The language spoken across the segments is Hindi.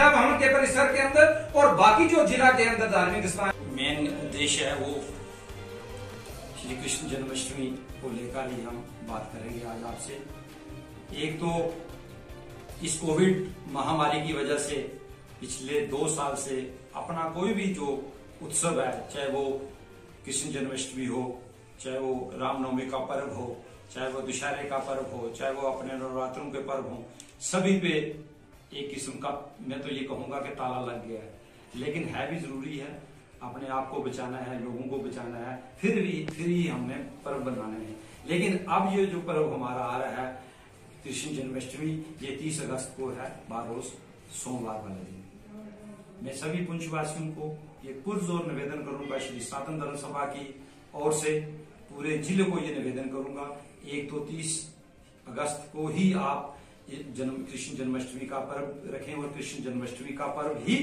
भवन के परिसर के अंदर और बाकी जो जिला के अंदर धार्मिक स्थान। मेन उद्देश्य है वो श्री कृष्ण जन्माष्टमी को लेकर ही हम बात करेंगे आज आपसे। एक तो इस कोविड महामारी की वजह से पिछले 2 साल से अपना कोई भी जो उत्सव है, चाहे वो कृष्ण जन्माष्टमी हो, चाहे वो रामनवमी का पर्व हो, चाहे वो दशहरे का पर्व हो, चाहे वो अपने नवरात्रों के पर्व हो, सभी पे एक किस्म का मैं तो ये कहूंगा कि ताला लग गया है। लेकिन है भी जरूरी है, अपने आप को बचाना है, लोगों को बचाना है, फिर ही हमने पर्व बनाने हैं। लेकिन अब ये जो पर्व हमारा आ रहा है कृष्ण जन्माष्टमी, ये 30 अगस्त को है, 12 रोज सोमवार वाले दिन। मैं सभी पुंछवासियों को ये पुरजोर निवेदन करूंगा, श्री सनातन धर्म सभा की ओर से पूरे जिले को ये निवेदन करूंगा, एक तो 30 अगस्त को ही आप कृष्ण जन्माष्टमी का पर्व रखें और कृष्ण जन्माष्टमी का पर्व ही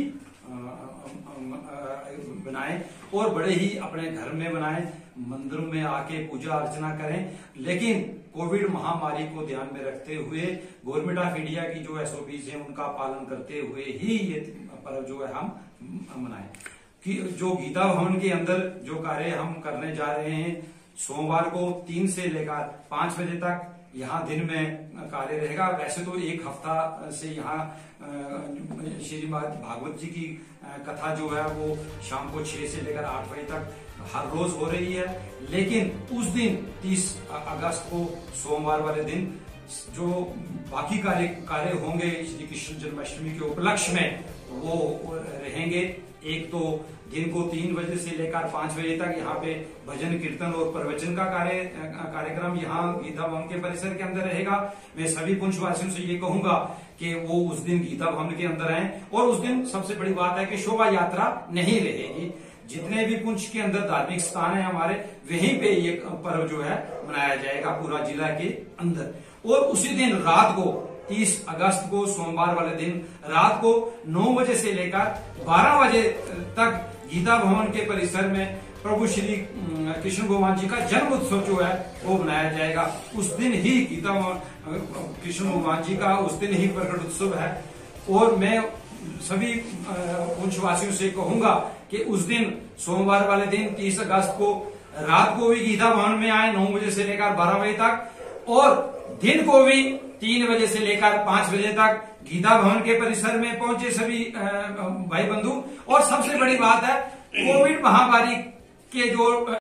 बनाएं और बड़े ही अपने घर में बनाएं, मंदिरों में आके पूजा अर्चना करें। लेकिन कोविड महामारी को ध्यान में रखते हुए गवर्नमेंट ऑफ इंडिया की जो एसओपीज है उनका पालन करते हुए ही ये पर्व जो है हम मनाएं। कि जो गीता भवन के अंदर जो कार्य हम करने जा रहे हैं, सोमवार को 3 से लेकर 5 बजे तक यहाँ दिन में कार्य रहेगा। वैसे तो 1 हफ्ता से यहाँ श्रीमद् भागवत जी की कथा जो है वो शाम को 6 से लेकर 8 बजे तक हर रोज हो रही है। लेकिन उस दिन 30 अगस्त को सोमवार वाले दिन जो बाकी कार्य होंगे श्री कृष्ण जन्माष्टमी के उपलक्ष्य में वो रहेंगे। एक तो दिन को 3 बजे से लेकर 5 बजे तक यहाँ पे भजन कीर्तन और प्रवचन का कार्यक्रम यहाँ गीता भवन के परिसर के अंदर रहेगा। मैं सभी पुंछवासियों से ये कहूंगा कि वो उस दिन गीता भवन के अंदर आए और उस दिन सबसे बड़ी बात है कि शोभा यात्रा नहीं रहेगी। जितने भी पुंछ के अंदर धार्मिक स्थान है हमारे, वहीं पे ये पर्व जो है मनाया जाएगा पूरा जिला के अंदर। और उसी दिन रात को 30 अगस्त को सोमवार वाले दिन रात को 9 बजे से लेकर 12 बजे तक गीता भवन के परिसर में प्रभु श्री कृष्ण भगवान जी का जन्म उत्सव जो है वो मनाया जाएगा। उस दिन ही गीता कृष्ण भगवान जी का उस दिन ही प्रकट उत्सव है। और मैं सभी पुंछवासियों से कहूंगा कि उस दिन सोमवार वाले दिन 30 अगस्त को रात को भी गीता भवन में आए 9 बजे से लेकर 12 बजे तक और दिन को भी 3 बजे से लेकर 5 बजे तक गीता भवन के परिसर में पहुंचे सभी भाई बंधु। और सबसे बड़ी बात है कोविड महामारी के जो